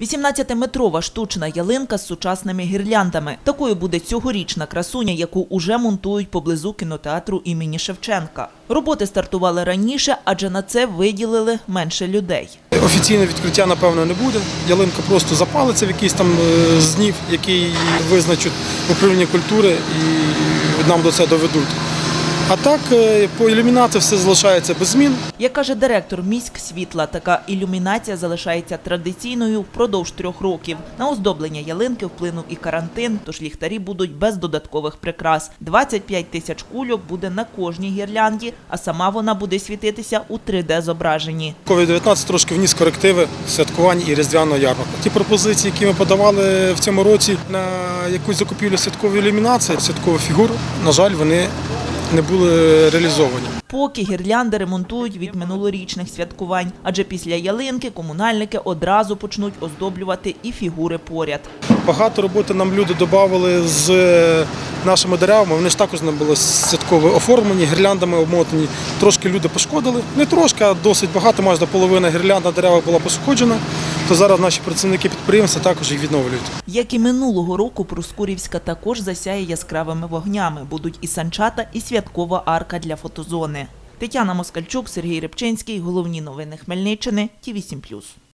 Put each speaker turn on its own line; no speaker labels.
18-метрова штучна ялинка з сучасними гірляндами. Такою буде цьогорічна красуня, яку уже монтують поблизу кінотеатру імені Шевченка. Роботи стартували раніше, адже на це виділили менше людей.
Офіційне відкриття, напевно, не буде. Ялинка просто запалиться в якийсь там з днів, який визначать управління культури і нам до цього доведуть. А так, по ілюмінації все залишається без змін.
Як каже директор міськсвітла, така ілюмінація залишається традиційною впродовж 3 років. На оздоблення ялинки вплинув і карантин, тож ліхтарі будуть без додаткових прикрас. 25 тисяч кульок буде на кожній гірлянді, а сама вона буде світитися у 3D-зображенні.
COVID-19 трошки вніс корективи святкувань і різдвяного ярмарку. Ті пропозиції, які ми подавали в цьому році на якусь закупівлю святкової ілюмінації, святкових фігур, на жаль, вони не були реалізовані.
Поки гірлянди ремонтують від минулорічних святкувань, адже після ялинки комунальники одразу почнуть оздоблювати і фігури поряд.
Багато роботи нам люди додавали з нашими деревами, вони ж також не були святково оформлені, гірляндами обмотані. Трошки люди пошкодили, не трошки, а досить багато, майже половина гірлянд на деревах була пошкоджена, то зараз наші працівники підприємства також їх відновлюють.
Як і минулого року, Проскурівська також засяє яскравими вогнями. Будуть і санчата, і святкова арка для фотозони. Тетяна Москальчук, Сергій Рибчинський. Головні новини Хмельниччини. Ті 8+.